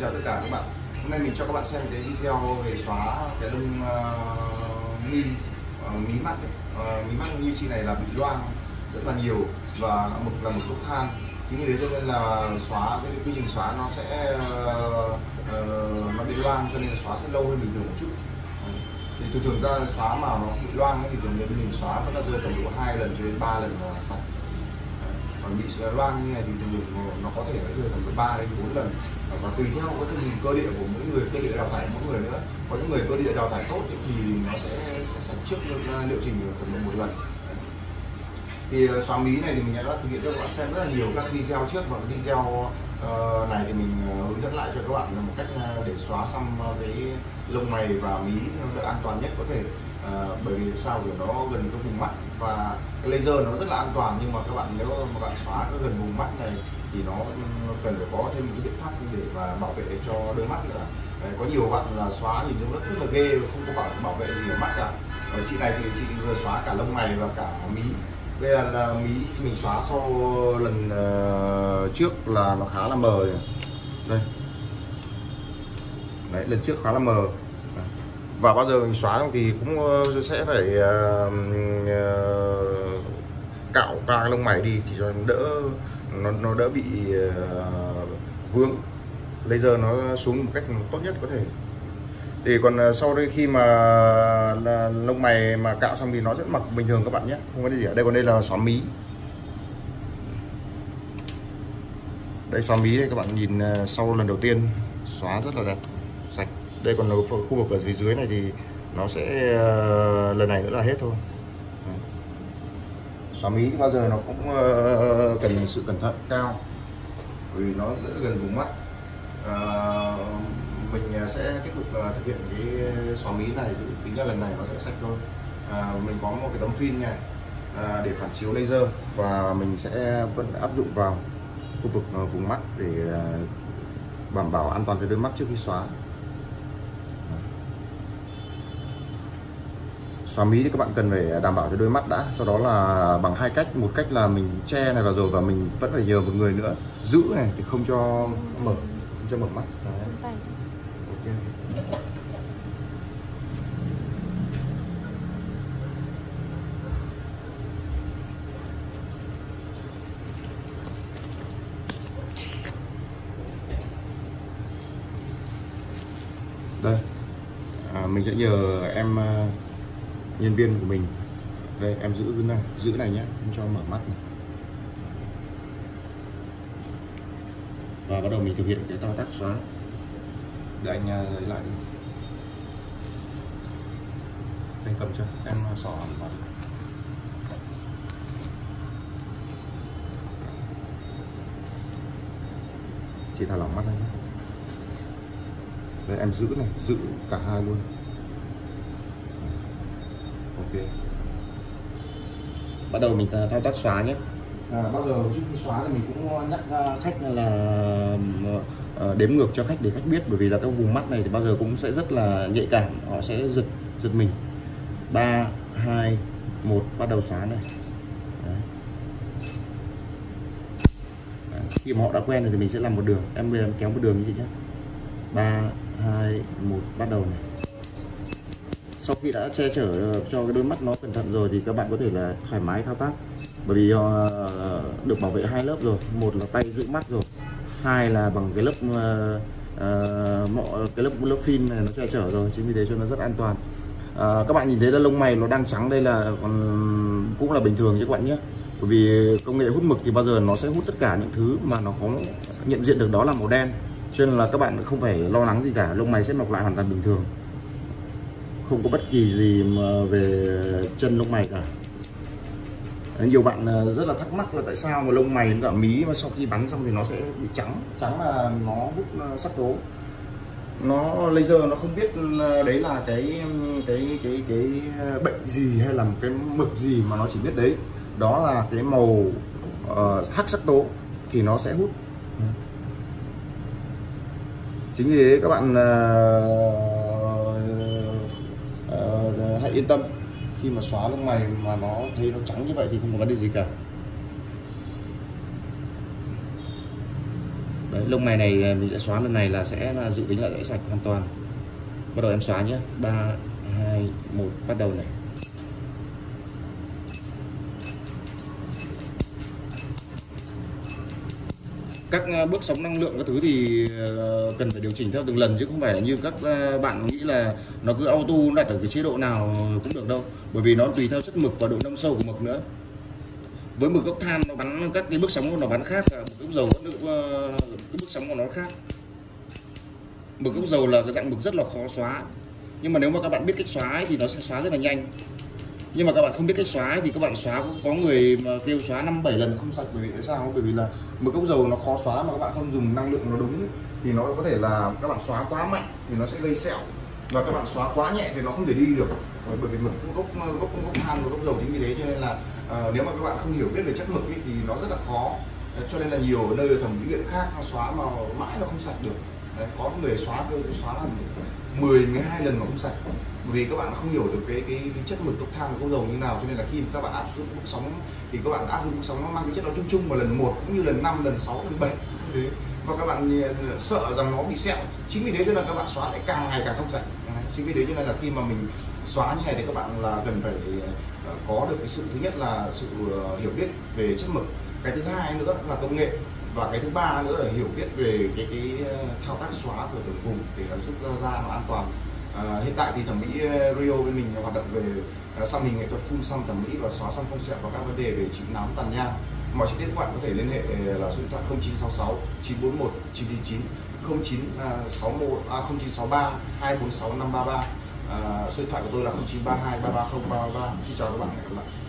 chào tất cả các bạn. Hôm nay mình cho các bạn xem cái video về xóa cái lông mí mắt ấy. Mí mắt như chị này là bị loang rất là nhiều và là một gốc than. Chính vì thế cho nên là xóa cái quy trình xóa nó sẽ nó bị loang, cho nên là xóa sẽ lâu hơn bình thường một chút. Thì thường ra xóa mà nó bị loang thì thường mình xóa vẫn là rơi tầm độ 2 lần cho đến 3 lần là sạch. Còn bị loang như này thì thường nó có thể rơi tầm độ 3 đến 4 lần, và tùy theo cái tình hình cơ địa của mỗi người, cơ địa đào thải mỗi người nữa. Có những người cơ địa đào thải tốt thì nó sẽ sạch trước liệu trình của mình một lần. Thì xóa mí này thì mình đã thực hiện cho các bạn xem rất là nhiều các video trước, và video này thì mình hướng dẫn lại cho các bạn một cách để xóa xong cái lông mày và mí nó được an toàn nhất có thể. Bởi vì sao, vì nó gần cái vùng mắt và cái laser nó rất là an toàn, nhưng mà các bạn nếu mà bạn xóa cái gần vùng mắt này thì nó cần phải có thêm một cái biện pháp để mà bảo vệ cho đôi mắt nữa. Có nhiều bạn là xóa nhìn trông rất là ghê, không có bảo vệ gì ở mắt cả. Chị này thì chị vừa xóa cả lông mày và cả mí. Đây là mí mình xóa sau lần trước là nó khá là mờ rồi. Đây đấy, lần trước khá là mờ. Và bao giờ mình xóa thì cũng sẽ phải cạo qua cái lông mày đi thì cho nó đỡ bị vướng, laser nó xuống một cách tốt nhất có thể. Thì còn sau đây khi mà lông mày mà cạo xong thì nó sẽ mặc bình thường các bạn nhé, không có gì ở đây. Còn đây là xóa mí. Đây xóa mí đây, các bạn nhìn sau lần đầu tiên xóa rất là đẹp, sạch. Đây còn khu vực ở dưới này thì nó sẽ lần này nữa là hết thôi. Xóa mí thì bao giờ nó cũng cần sự cẩn thận cao, vì nó rất gần vùng mắt. Mình sẽ tiếp tục thực hiện cái xóa mí này, dự tính là lần này nó sẽ sạch thôi. Mình có một cái tấm phim này để phản chiếu laser, và mình sẽ vẫn áp dụng vào khu vực vùng mắt để đảm bảo an toàn cho đôi mắt trước khi xóa. Xóa mí thì các bạn cần phải đảm bảo cho đôi mắt đã, sau đó là bằng hai cách. Một cách là mình che này vào rồi, và mình vẫn phải nhờ một người nữa giữ này thì không cho mở mắt. Đấy. Okay. Đây, mình sẽ nhờ em nhân viên của mình đây, em giữ này nhé, không cho mở mắt này. Và bắt đầu mình thực hiện cái thao tác xóa. Để anh lấy lại đi. Anh cầm cho em xỏ vào. Chỉ thả lỏng mắt này nhé. Đây em giữ này, giữ cả hai luôn. Ok. Bắt đầu mình thao tác xóa nhé. Bao giờ trước khi xóa thì mình cũng nhắc khách là đếm ngược cho khách để khách biết, bởi vì là cái vùng mắt này thì bao giờ cũng sẽ rất là nhạy cảm, họ sẽ giật mình. 3, 2, 1 bắt đầu xóa này. Đấy. Đấy. Khi mà họ đã quen rồi thì mình sẽ làm một đường, em kéo một đường như vậy nhé. 3, 2, 1 bắt đầu này. Sau khi đã che chở cho cái đôi mắt nó cẩn thận rồi thì các bạn có thể là thoải mái thao tác, bởi vì được bảo vệ hai lớp rồi. Một là tay giữ mắt rồi, hai là bằng cái lớp phim này nó che chở rồi, chính vì thế cho nó rất an toàn. Các bạn nhìn thấy là lông mày nó đang trắng, đây là cũng là bình thường chứ các bạn nhé, bởi vì công nghệ hút mực thì bao giờ nó sẽ hút tất cả những thứ mà nó có nhận diện được đó là màu đen, cho nên là các bạn không phải lo lắng gì cả, lông mày sẽ mọc lại hoàn toàn bình thường, không có bất kỳ gì mà về chân lông mày cả. Nhiều bạn rất là thắc mắc là tại sao mà lông mày và mí mà sau khi bắn xong thì nó sẽ bị trắng. Trắng là nó hút sắc tố, nó laser nó không biết đấy là cái bệnh gì hay là một cái mực gì, mà nó chỉ biết đấy đó là cái màu hắc sắc tố thì nó sẽ hút. Chính vì thế các bạn hãy yên tâm, khi mà xóa lông mày mà nó thấy nó trắng như vậy thì không có vấn đề gì cả. Đấy, lông mày này mình sẽ xóa lần này là sẽ là dự tính là sẽ sạch hoàn toàn. Bắt đầu em xóa nhé. 3 2 1 bắt đầu này. Các bước sóng năng lượng các thứ thì cần phải điều chỉnh theo từng lần, chứ không phải là như các bạn nghĩ là nó cứ auto đặt ở cái chế độ nào cũng được đâu, bởi vì nó tùy theo chất mực và độ nông sâu của mực nữa. Với mực gốc than nó bắn các cái bước sóng của nó bắn khác, mực gốc dầu cái bước sóng của nó khác. Mực gốc dầu là cái dạng mực rất là khó xóa, nhưng mà nếu mà các bạn biết cách xóa ấy, thì nó sẽ xóa rất là nhanh. Nhưng mà các bạn không biết cách xóa ấy, thì các bạn xóa, cũng có người mà kêu xóa 5-7 lần không sạch. Bởi vì tại sao? Bởi vì là mực gốc dầu nó khó xóa mà các bạn không dùng năng lượng nó đúng ấy, thì nó có thể là các bạn xóa quá mạnh thì nó sẽ gây sẹo, và các bạn xóa quá nhẹ thì nó không thể đi được. Bởi vì mực gốc than và gốc dầu, chính vì thế cho nên là nếu mà các bạn không hiểu biết về chất mực ấy, thì nó rất là khó. Cho nên là nhiều ở nơi thẩm mỹ viện khác nó xóa mà mãi nó không sạch được. Đấy, có người xóa là 10-12 lần mà không sạch, bởi vì các bạn không hiểu được cái chất mực gốc than và gốc dầu như nào. Cho nên là khi mà các bạn áp dụng bước sóng thì các bạn áp dụng bước sóng nó mang cái chất nó chung chung vào lần 1 cũng như lần 5, lần 6, lần 7 thế, và các bạn sợ rằng nó bị sẹo. Chính vì thế cho nên các bạn xóa lại càng ngày càng không sạch. Chính vì thế cho nên là khi mà mình xóa như này thì các bạn là cần phải có được cái sự, thứ nhất là sự hiểu biết về chất mực, cái thứ hai nữa là công nghệ, và cái thứ ba nữa là hiểu biết về cái thao tác xóa của từng vùng để nó giúp da nó an toàn. Hiện tại thì thẩm mỹ Rio bên mình hoạt động về xăm hình nghệ thuật, phun xăm thẩm mỹ và xóa xăm không sẹo và các vấn đề về trị nám tàn nhang. Mọi chi tiết các bạn có thể liên hệ là số điện thoại 0966 941 999, 0963 246 533. Số điện thoại của tôi là 0932 330 333. Xin chào các bạn, hẹn gặp lại.